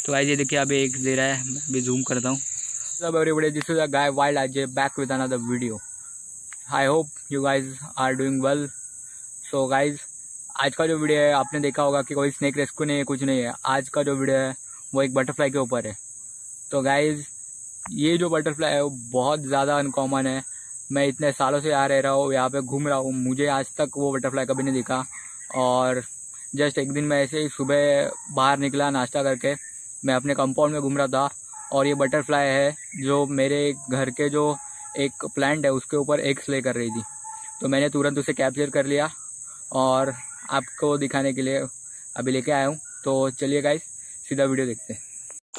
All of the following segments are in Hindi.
तो गाइस ये देखिए अभी एक दे रहा है, मैं अभी जूम करता हूँ। सब everybody, this is a guy wild Ajay back with another video. I hope you guys are doing well. So guys आज का जो वीडियो है आपने देखा होगा कि कोई स्नेक रेस्क्यू नहीं है, कुछ नहीं है। आज का जो वीडियो है वो एक बटरफ्लाई के ऊपर है। तो गाइज ये जो बटरफ्लाई है वो बहुत ज़्यादा अनकॉमन है। मैं इतने सालों से यहाँ रह रहा हूँ, यहाँ पे घूम रहा हूँ, मुझे आज तक वो बटरफ्लाई कभी नहीं दिखा। और जस्ट एक दिन मैं ऐसे ही सुबह बाहर निकला नाश्ता करके, मैं अपने कंपाउंड में घूम रहा था और ये बटरफ्लाई है जो मेरे घर के जो एक प्लांट है उसके ऊपर एग्स ले कर रही थी। तो मैंने तुरंत उसे कैप्चर कर लिया और आपको दिखाने के लिए अभी लेके आया हूँ। तो चलिए गाइस सीधा वीडियो देखते हैं।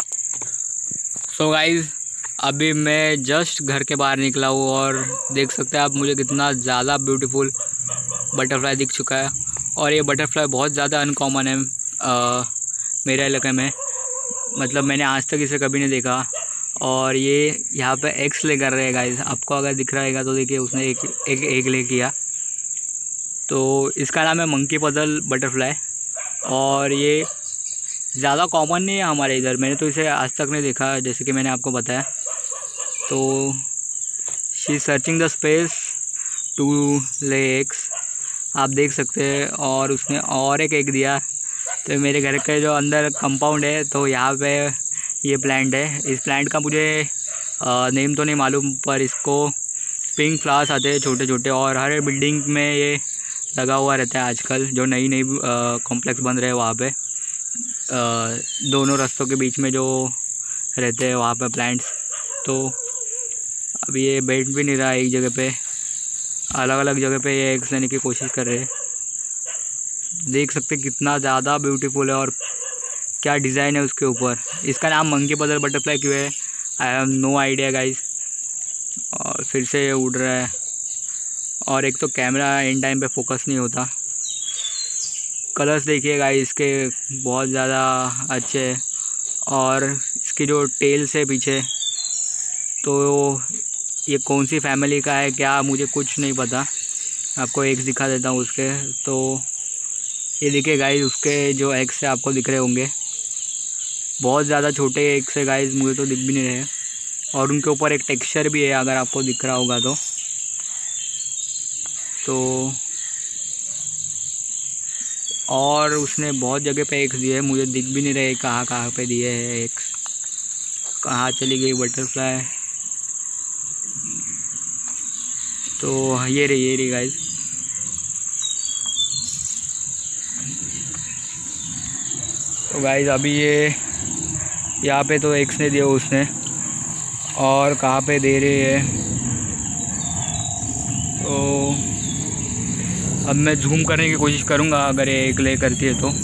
सो गाइस अभी मैं जस्ट घर के बाहर निकला हूँ और देख सकते हैं आप मुझे कितना ज़्यादा ब्यूटीफुल बटरफ्लाई दिख चुका है। और ये बटरफ्लाई बहुत ज़्यादा अनकॉमन है मेरे इलाके में, मतलब मैंने आज तक इसे कभी नहीं देखा। और ये यहाँ पे एग्स ले कर रहे हैं गाइस, आपको अगर दिख रहा है तो देखिए उसने एक एग ले किया। तो इसका नाम है मंकी पजल बटरफ्लाई और ये ज़्यादा कॉमन नहीं है हमारे इधर, मैंने तो इसे आज तक नहीं देखा जैसे कि मैंने आपको बताया। तो she is searching the space to lay eggs, आप देख सकते हैं। और उसने और एक एग दिया। तो मेरे घर के जो अंदर कंपाउंड है तो यहाँ पे ये प्लांट है। इस प्लांट का मुझे नेम तो नहीं मालूम, पर इसको पिंक फ्लावर्स आते हैं छोटे छोटे और हर बिल्डिंग में ये लगा हुआ रहता है आजकल। जो नई नई कॉम्प्लेक्स बन रहे हैं वहाँ पे दोनों रास्तों के बीच में जो रहते हैं वहाँ पे प्लांट्स। तो अभी ये बैठ भी नहीं रहा एक जगह पे, अलग अलग जगह पे ये एग्स लेने की कोशिश कर रहे हैं। देख सकते कितना ज़्यादा ब्यूटीफुल है और क्या डिज़ाइन है उसके ऊपर। इसका नाम मंकी पजल बटरफ्लाई क्यों है I have no idea guys. और फिर से ये उड़ रहा है और एक तो कैमरा इन टाइम पे फोकस नहीं होता। कलर्स देखिए गाइस इसके बहुत ज़्यादा अच्छे हैं। और इसकी जो टेल्स है पीछे, तो ये कौन सी फैमिली का है क्या मुझे कुछ नहीं पता। आपको एग्स दिखा देता हूँ उसके। तो ये देखिए गाइस उसके जो एग्स है आपको दिख रहे होंगे, बहुत ज़्यादा छोटे एग्स है गाइस, मुझे तो दिख भी नहीं रहे। और उनके ऊपर एक टेक्सचर भी है अगर आपको दिख रहा होगा तो और उसने बहुत जगह पे एग्स दिए हैं, मुझे दिख भी नहीं रहे कहाँ कहाँ पे दिए हैं एग्स। कहाँ चली गई बटरफ्लाई। तो ये रही गाइस। तो गाइस अभी ये यहाँ पे तो एग्स ने दिया उसने, और कहाँ पे दे रही है। तो अब मैं जूम करने की कोशिश करूँगा अगर ये एग ले करती है तो।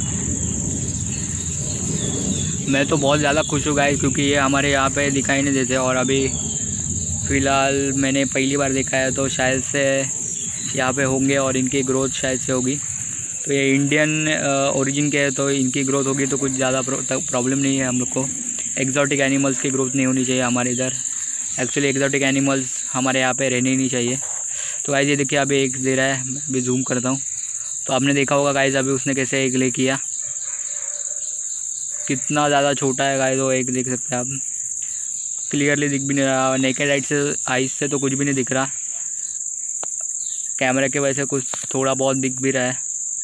मैं तो बहुत ज़्यादा खुश हूँ गाइस क्योंकि ये हमारे यहाँ पे दिखाई नहीं देते और अभी फ़िलहाल मैंने पहली बार देखा है। तो शायद से यहाँ पे होंगे और इनकी ग्रोथ शायद से होगी। तो ये इंडियन ओरिजिन के है तो इनकी ग्रोथ होगी तो कुछ ज़्यादा प्रॉब्लम नहीं है हम लोग को। एक्जॉटिक एनिमल्स की ग्रोथ नहीं होनी चाहिए हमारे इधर। एक्चुअली एक्जॉटिक एनिमल्स हमारे यहाँ पे रहने ही नहीं चाहिए। तो गाइस ये देखिए अभी एग दे रहा है, मैं अभी जूम करता हूँ। तो आपने देखा होगा गाइस अभी उसने कैसे एग ले किया, कितना ज़्यादा छोटा है गाइस वो एग, देख सकते हैं आप। क्लियरली दिख भी नहीं रहा, नेकेड आइज से तो कुछ भी नहीं दिख रहा, कैमरे के वजह से कुछ थोड़ा बहुत दिख भी रहा है।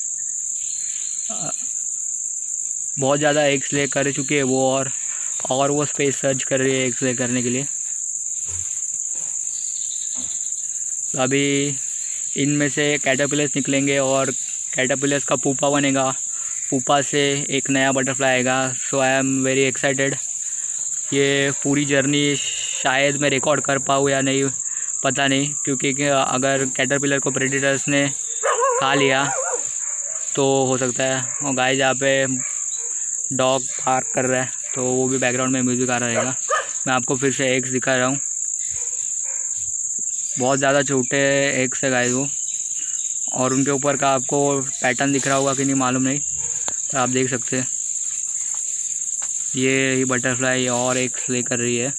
बहुत ज़्यादा एग्स ले कर चुकी है वो और वो स्पेस सर्च कर रही है एग्स ले करने के लिए। तो अभी इनमें से कैटरपिलर्स निकलेंगे और कैटरपिलर्स का पुपा बनेगा, पुपा से एक नया बटरफ्लाई आएगा। So I am very excited. ये पूरी जर्नी शायद मैं रिकॉर्ड कर पाऊँ या नहीं पता नहीं, क्योंकि अगर कैटरपिलर को प्रेडेटर्स ने खा लिया तो हो सकता है। और गाइस यहाँ पे डॉग पार्क कर रहा है तो वो भी बैकग्राउंड में म्यूज़िक आ रहा रहेगा। मैं आपको फिर से एग्स दिखा रहा हूँ, बहुत ज़्यादा छोटे एग्स है गाइस वो। और उनके ऊपर का आपको पैटर्न दिख रहा होगा कि नहीं मालूम नहीं, तो आप देख सकते हैं ये ही बटरफ्लाई और एग्स ले कर रही है।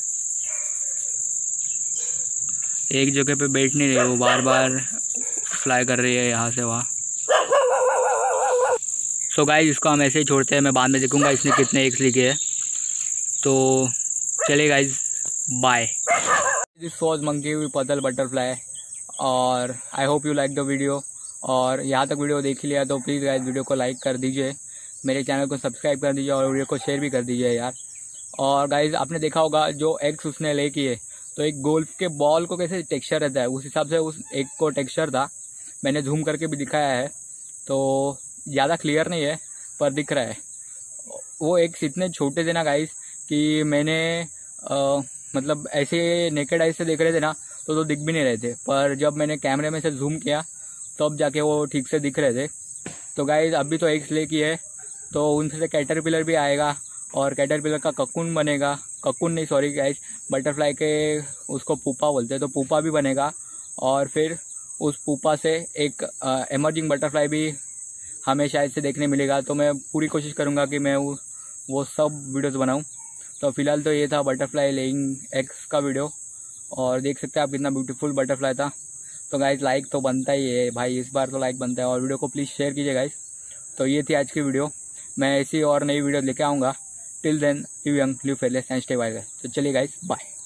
एक जगह पे बैठ नहीं रही, वो बार बार फ्लाई कर रही है यहाँ से वहाँ। सो गाइस इसको हम ऐसे ही छोड़ते हैं, मैं बाद में देखूंगा इसने कितने एग्स लिखे हैं। तो चलिए guys, bye. This was monkey with purple butterfly और I hope you like the video. और यहाँ तक वीडियो देख लिया तो प्लीज़ गाइस वीडियो को लाइक कर दीजिए, मेरे चैनल को सब्सक्राइब कर दीजिए और वीडियो को शेयर भी कर दीजिए यार। और गाइस आपने देखा होगा जो एग्स उसने ले किए, तो एक गोल्फ के बॉल को कैसे टेक्सचर रहता है उस हिसाब से उस एग को टेक्सचर था। मैंने जूम करके भी दिखाया है, तो ज़्यादा क्लियर नहीं है पर दिख रहा है। वो एग्स इतने छोटे थे ना गाइस कि मैंने मतलब ऐसे नेकेड आइज से देख रहे थे ना तो दिख भी नहीं रहे थे, पर जब मैंने कैमरे में से जूम किया तब जाके वो ठीक से दिख रहे थे। तो गाइस अभी तो एग्स ले की है, तो उनसे कैटरपिलर भी आएगा और कैटरपिलर का ककून बनेगा, ककून नहीं सॉरी गाइस, बटरफ्लाई के उसको पुपा बोलते हैं, तो पुपा भी बनेगा। और फिर उस पुपा से एक एमर्जिंग बटरफ्लाई भी हमें शायद से देखने मिलेगा। तो मैं पूरी कोशिश करूँगा कि मैं वो सब वीडियोस बनाऊँ। तो फिलहाल तो ये था बटरफ्लाई लेइंग एग्स का वीडियो, और देख सकते हैं आप कितना ब्यूटीफुल बटरफ्लाई था। तो गाइस लाइक तो बनता ही है भाई, इस बार तो लाइक बनता है, और वीडियो को प्लीज़ शेयर कीजिए गाइस। तो ये थी आज की वीडियो, मैं ऐसी और नई वीडियो लेके आऊँगा। Till then live young, live fearless and stay wild. तो चलिए गाइस, बाय।